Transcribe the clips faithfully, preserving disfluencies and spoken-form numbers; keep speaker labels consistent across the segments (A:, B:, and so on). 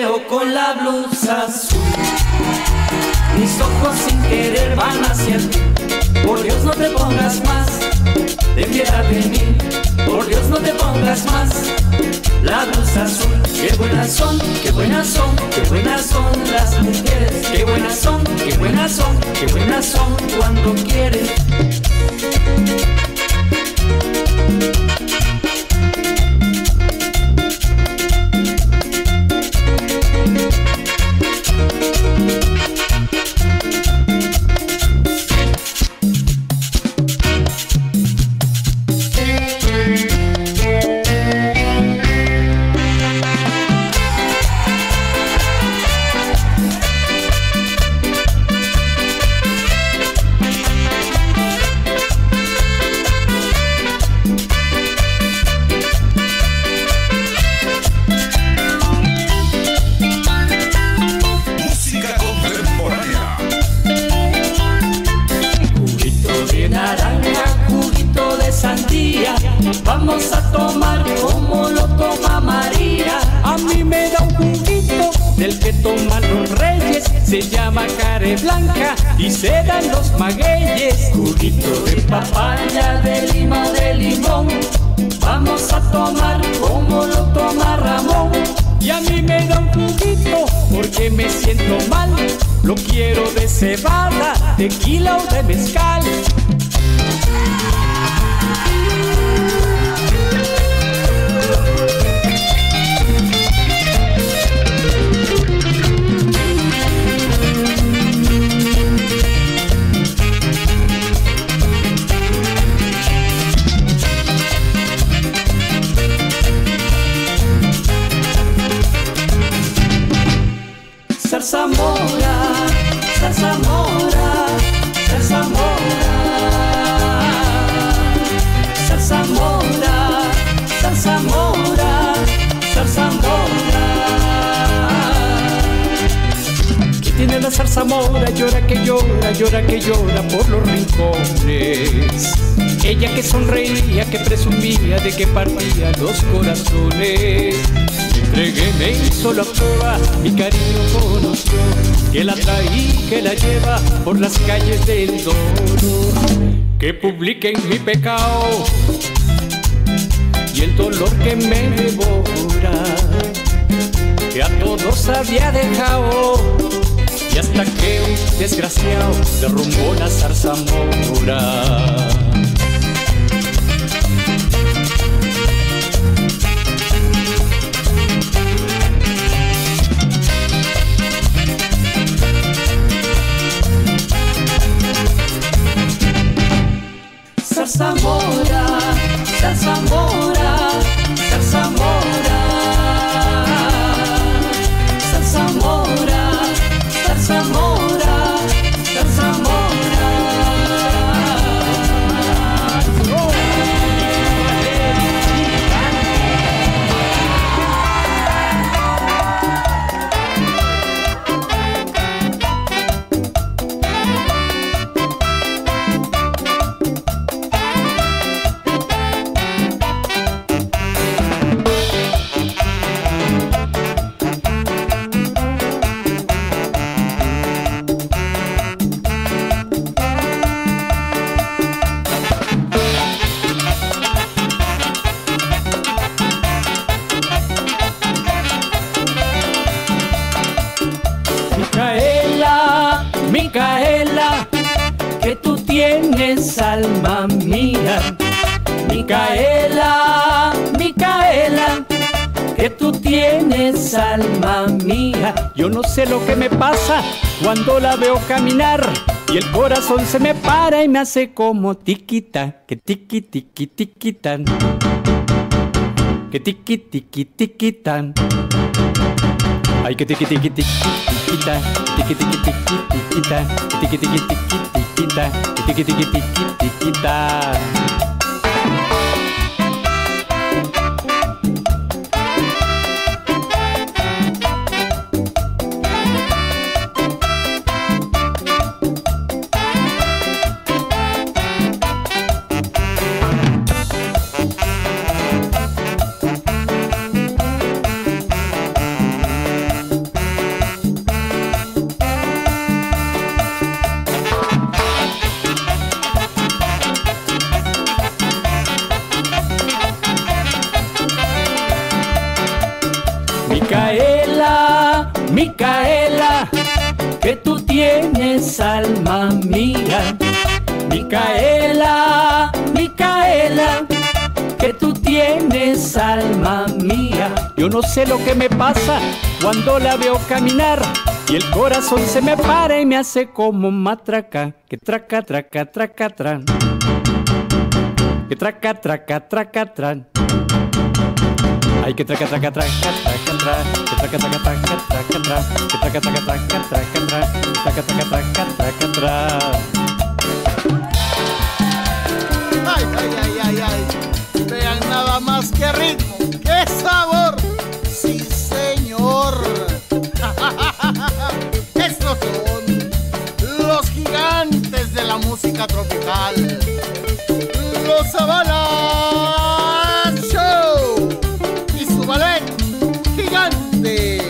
A: veo con la blusa azul. Mis ojos sin querer van hacia ti. Por Dios no te pongas más, ten piedad de mí. Por Dios no te pongas más la blusa azul. Qué buenas son, qué buenas son, qué buenas son las mujeres. Qué buenas son, qué buenas son, qué buenas son cuando quieren. Vamos a tomar como lo toma María. A mí me da un juguito del que toman los reyes. Se llama care blanca y se dan los magueyes. Juguito de papaya, de lima, de limón. Vamos a tomar como lo toma Ramón. Y a mí me da un juguito porque me siento mal. Lo quiero de cebada, tequila o de mezcal. Zarzamora, zarzamora, zarzamora, zarzamora, zarzamora, zarzamora. ¿Qué tiene la zarzamora? Llora que llora, llora que llora por los rincones. Ella que sonreía, que presumía de que partía los corazones. Entregué, me hizo la prueba, mi cariño conoció, que la traí, que la lleva por las calles del dolor. Que publiquen mi pecado y el dolor que me devora, que a todos había dejado, y hasta que un desgraciado derrumbó la zarzamora. Zarzamora, zarzamora, zarzamora, zarzamora, zarzamora, zarzamora. Micaela, Micaela, que tú tienes alma mía. Micaela, Micaela, que tú tienes alma mía. Yo no sé lo que me pasa cuando la veo caminar, y el corazón se me para y me hace como tiquita, que tiqui tiqui tiquitan, que tiqui tiqui tiquitan. Ay, que tiqui tiqui tiqui tiquita, tiqui tiqui tiqui tiquita, tiqui tiqui tiqui tiquita, tiqui tiqui tiqui tiquita. Micaela, que tú tienes alma mía. Micaela, Micaela, que tú tienes alma mía. Yo no sé lo que me pasa cuando la veo caminar y el corazón se me para y me hace como matraca. Que traca, traca, traca, tran. Que traca, traca, traca, tran. Ay, que traca, traca, traca, traca, tran. Que traca, traca, traca, traca, tran. Que traca, traca, traca, traca, tran. Que traca, traca, traca, traca, tran.
B: Ay, ay, ay, ay, ay. Vean nada más que ritmo, qué sabor. Sí, señor. Estos son los gigantes de la música tropical. Los Zavala Show y su ballet gigante.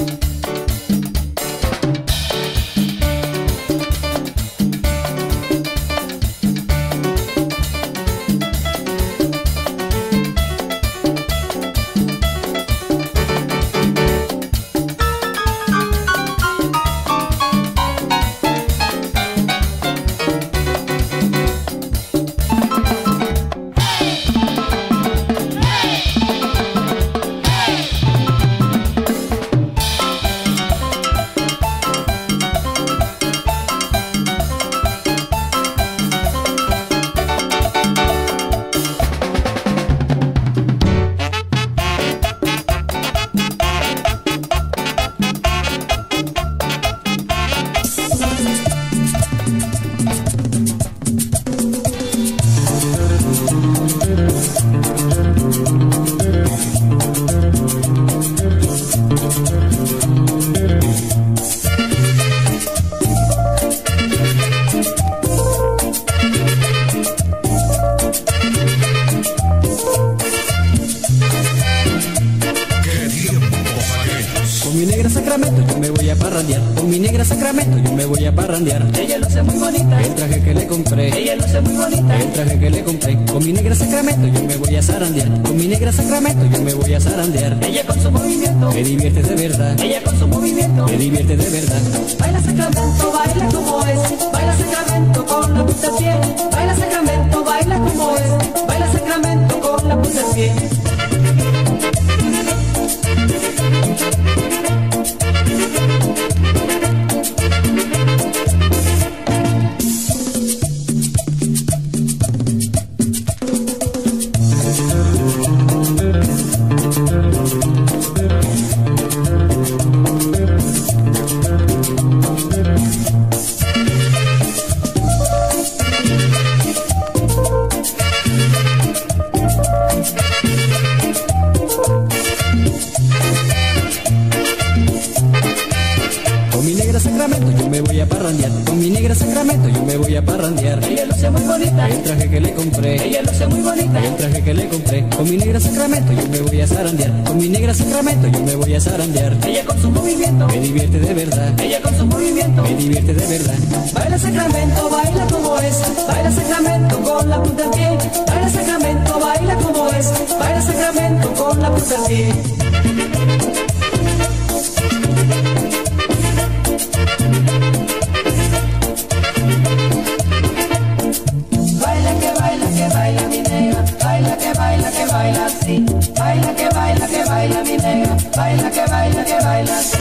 A: Ella luce muy bonita.
C: El traje que le compré.
A: Ella luce muy bonita.
C: El traje que le compré. Con mi negra Sacramento yo me voy a zarandear. Con mi negra Sacramento yo me voy a zarandear.
A: Ella con su movimiento
C: me divierte de verdad.
A: Ella con su movimiento
C: me divierte de verdad.
A: Baila Sacramento, baila como es. Baila Sacramento con la punta del pie. Baila Sacramento, baila como es. Baila Sacramento con la punta del pie.
C: Con mi negra Sacramento yo me voy a parrandear.
A: Ella luce muy bonita.
C: El traje que le compré.
A: Ella luce muy bonita.
C: El traje que le compré. Con mi negra Sacramento yo me voy a zarandear. Con mi negra Sacramento yo me voy a zarandear.
A: Ella con su movimiento
C: me divierte de verdad.
A: Ella con su movimiento
C: me divierte de verdad.
A: Baila Sacramento, baila como es. Baila Sacramento con la punta del pie. Baila Sacramento, baila como es. Baila Sacramento con la punta del pie. Baila así, baila que baila que baila mi negra, baila que baila que baila así.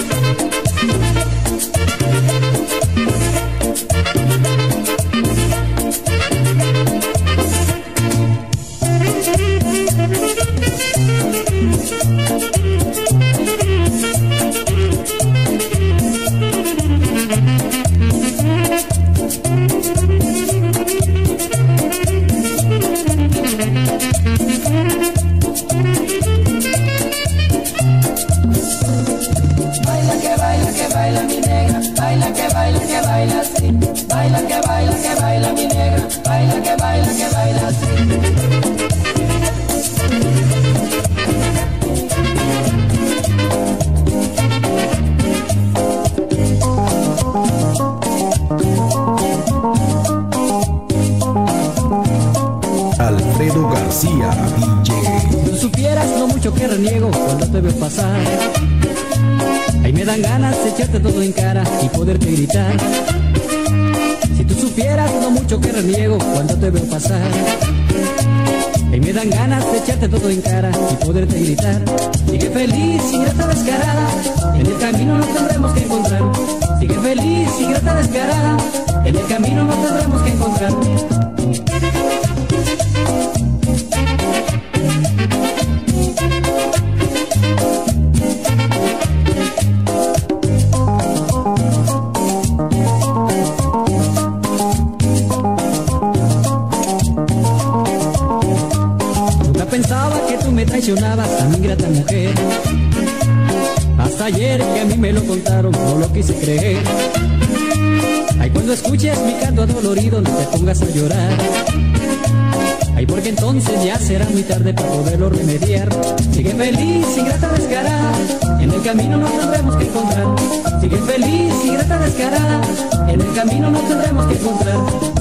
D: Alfredo García, D J.
C: Si supieras lo mucho que reniego cuando te veo pasar. Ahí me me dan ganas de echarte todo en cara y poderte gritar. Si tú supieras lo mucho que reniego cuando te veo pasar. Y me dan ganas de echarte todo en cara y poderte gritar. Sigue feliz, ingrata descarada, en el camino nos tendremos que encontrar. Sigue feliz, ingrata descarada, en el camino nos tendremos que encontrar. Pensaba que tú me traicionabas, a mi ingrata mujer. Hasta ayer que a mí me lo contaron, no lo quise creer. Ay, cuando escuches mi canto adolorido, no te pongas a llorar. Ay, porque entonces ya será muy tarde para poderlo remediar. Sigue feliz, ingrata descarada, en el camino nos tendremos que encontrar. Sigue feliz, ingrata descarada, en el camino nos tendremos que encontrar.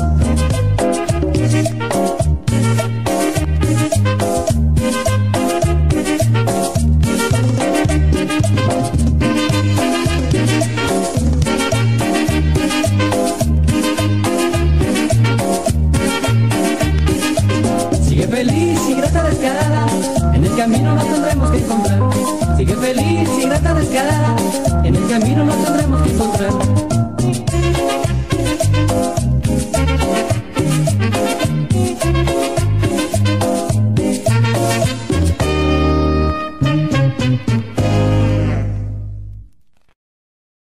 C: Sigue feliz, ingrata descarada, en el camino nos tendremos que encontrar. Sigue feliz, ingrata descarada, en el camino nos tendremos que encontrar.